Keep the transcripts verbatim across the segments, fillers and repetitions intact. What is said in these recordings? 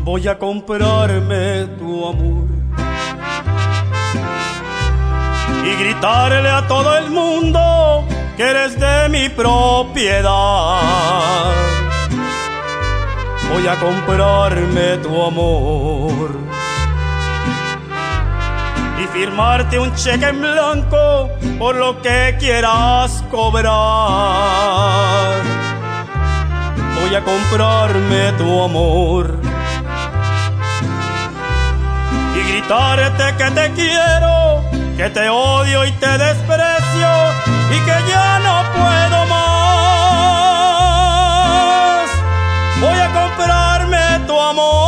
voy a comprarme tu amor y gritarle a todo el mundo que eres de mi propiedad. Voy a comprarme tu amor y firmarte un cheque en blanco por lo que quieras cobrar. Voy a comprarme tu amor y gritarte que te quiero, que te odio y te desprecio y que ya no puedo más. Voy a comprarme tu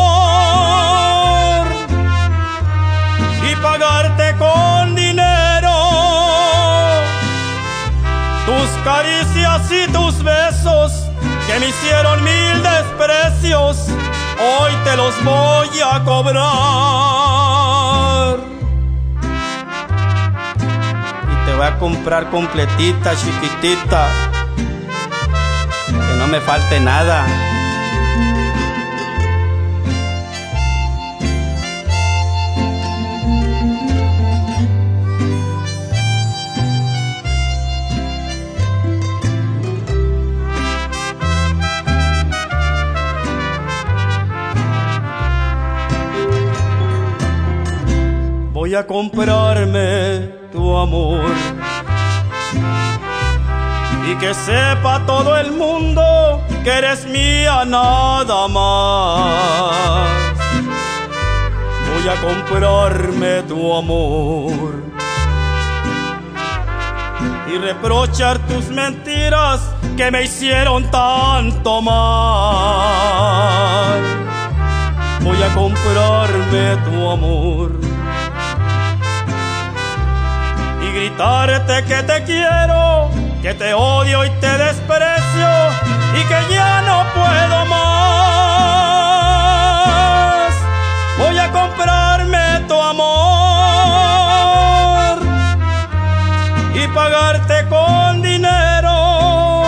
amor y pagarte con dinero tus caricias y tus besos que me hicieron mil desprecios. Hoy te los voy a cobrar y te voy a comprar completita, chiquitita, que no me falte nada. Voy a comprarme tu amor y que sepa todo el mundo que eres mía nada más. Voy a comprarme tu amor y reprochar tus mentiras que me hicieron tanto mal. Voy a comprarme tu amor y gritarte que te quiero, que te odio y te desprecio y que ya no puedo más. Voy a comprarme tu amor y pagarte con dinero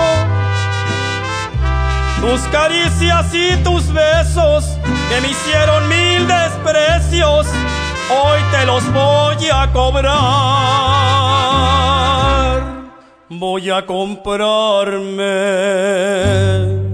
tus caricias y tus besos que me hicieron mil desprecios. Hoy te los voy a cobrar. Voy a comprarme